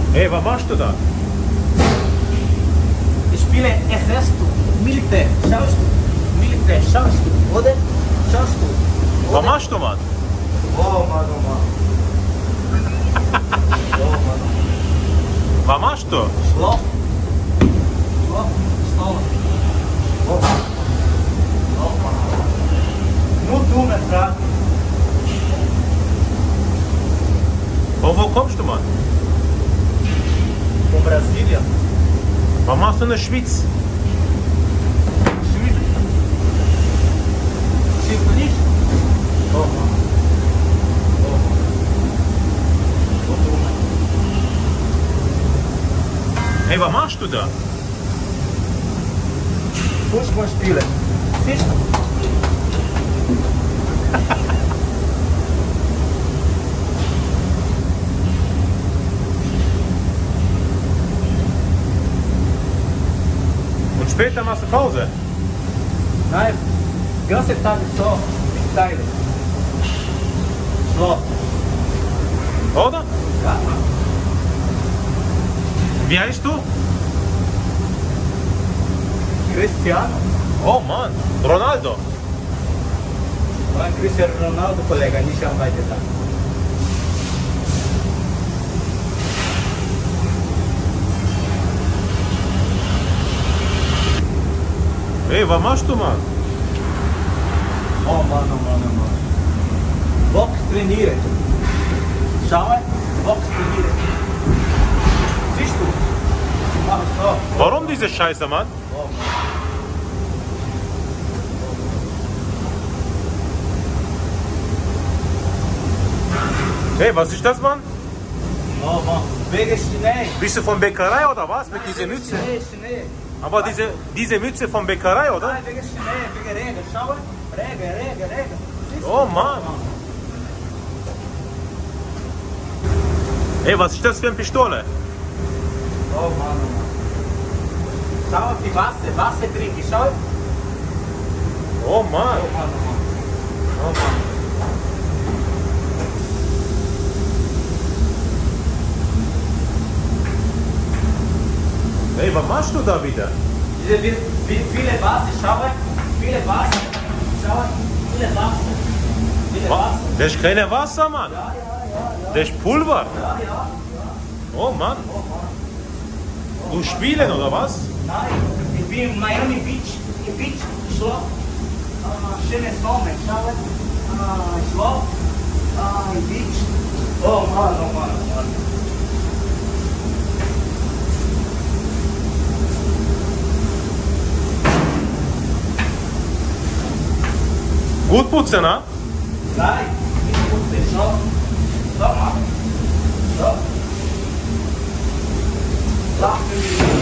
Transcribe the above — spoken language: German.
Hey, was machst du da? Ich spiele Exército, Militär, schaust du? Militär, schaust du, oder? Schaust du? Was machst du, Mann? Oh Mann, oh Mann. Oh Mann, oh Mann. Was machst du? Schlaf. Schlaf, schlafen. Oh Mann. Oh Mann. Nur du, mein Freund. Von wo kommst du, Mann? Von Brasilien. Was machst du in der Schweiz? Schwierig. Siehst du nicht? Oh Mann. Oh Mann. Nur du, Mann. Hey, was machst du da? Fußball spielen. Siehst du? Und später machst du Pause? Nein, ganze Tag so, ich teile. Schlaf. Oder? Ja. Wie heißt du? Cristiano. Oh Mann, Ronaldo. Não, Cristiano Ronaldo, colega, nicht am weiter. Hey, was machst du, Mann? Oh Mann, oh Mann, oh Mann. Box trainieren. Schau mal, Box trainieren. Siehst du? Ich mache so. Warum diese Scheiße, Mann? Oh Mann. Hey, was ist das, Mann? Oh Mann. Wegen Schnee. Bist du von Bäckerei oder was? Mit dieser Mütze? Schnee. Aber diese Mütze von Bäckerei, oder? Nein, wegen Schnee, wegen Regen. Schau mal. Regen. Siehst du? Oh Mann. Hey, was ist das für eine Pistole? Oh Mann, oh Mann. Schau auf die Wasser trinken, schau. Oh Mann. Oh Mann, oh Mann. Oh Mann. Hey, was machst du da wieder? Diese viele Wasser, schau mal. Viele Wasser. Schau mal. Viele Wasser. Viele Wasser. Das ist keine Wasser, Mann. Ja. Das ist Pulver. Ja. Oh Mann. Du spielen oder was? Nein, ich bin in Miami Beach. Im Beach, Schlaf. Schöne Sonne, schau mal. Schlaf. Im Beach. Oh Mann, oh Mann, oh Mann. Gut putzen, ne? Nein, ich putze schon. Schau mal. So. Lachen wir.